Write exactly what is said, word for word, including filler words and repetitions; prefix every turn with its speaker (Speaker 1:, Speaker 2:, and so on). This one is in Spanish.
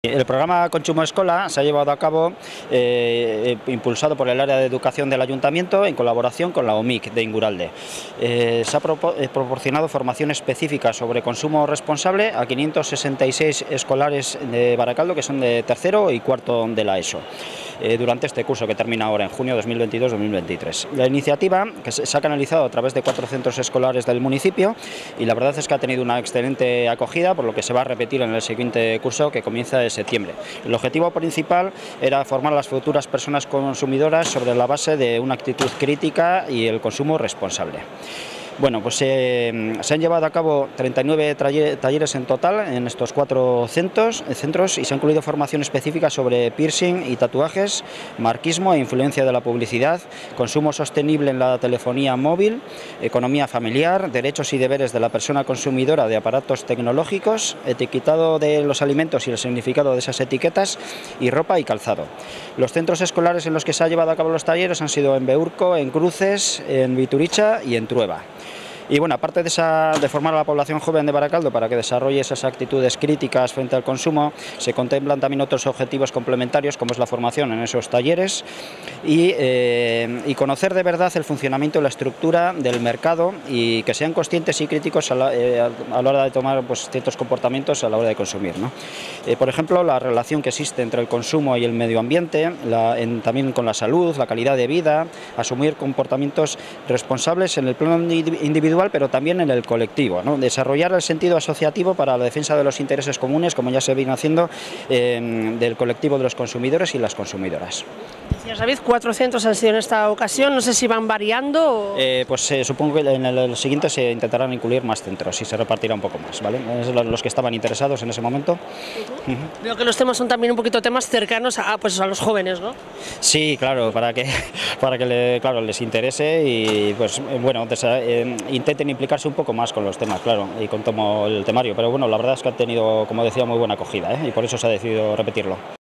Speaker 1: El programa Consumo Escola se ha llevado a cabo eh, impulsado por el área de educación del Ayuntamiento en colaboración con la O M I C de Inguralde. Eh, se ha propo eh, proporcionado formación específica sobre consumo responsable a quinientos sesenta y seis escolares de Baracaldo que son de tercero y cuarto de la ESO. Eh, durante este curso que termina ahora en junio de dos mil veintidós dos mil veintitrés. La iniciativa que se ha canalizado a través de cuatro centros escolares del municipio y la verdad es que ha tenido una excelente acogida, por lo que se va a repetir en el siguiente curso que comienza en septiembre. El objetivo principal era formar a las futuras personas consumidoras sobre la base de una actitud crítica y el consumo responsable. Bueno, pues eh, se han llevado a cabo treinta y nueve talleres en total en estos cuatro centros, centros y se ha incluido formación específica sobre piercing y tatuajes, marquismo e influencia de la publicidad, consumo sostenible en la telefonía móvil, economía familiar, derechos y deberes de la persona consumidora de aparatos tecnológicos, etiquetado de los alimentos y el significado de esas etiquetas y ropa y calzado. Los centros escolares en los que se han llevado a cabo los talleres han sido en Beurco, en Cruces, en Vituricha y en Trueba. Y bueno, aparte de, esa, de formar a la población joven de Baracaldo para que desarrolle esas actitudes críticas frente al consumo, se contemplan también otros objetivos complementarios como es la formación en esos talleres y, eh, y conocer de verdad el funcionamiento y la estructura del mercado y que sean conscientes y críticos a la, eh, a la hora de tomar pues, ciertos comportamientos a la hora de consumir, ¿no? Eh, por ejemplo, la relación que existe entre el consumo y el medio ambiente, la, en, también con la salud, la calidad de vida, asumir comportamientos responsables en el plano individual pero también en el colectivo, ¿no? Desarrollar el sentido asociativo para la defensa de los intereses comunes, como ya se viene haciendo, eh, del colectivo de los consumidores y las consumidoras.
Speaker 2: Decías, David, cuatro centros han sido en esta ocasión, no sé si van variando. O...
Speaker 1: Eh, pues eh, supongo que en el, el siguiente se intentarán incluir más centros y se repartirá un poco más, ¿vale? Es los que estaban interesados en ese momento.
Speaker 2: Uh-huh. Uh-huh. Veo que los temas son también un poquito temas cercanos a, pues, a los jóvenes, ¿no?
Speaker 1: Sí, claro, para que, para que le, claro, les interese y pues bueno, eh, intenten implicarse un poco más con los temas, claro, y con todo el temario, pero bueno, la verdad es que ha tenido, como decía, muy buena acogida, ¿eh? Y por eso se ha decidido repetirlo.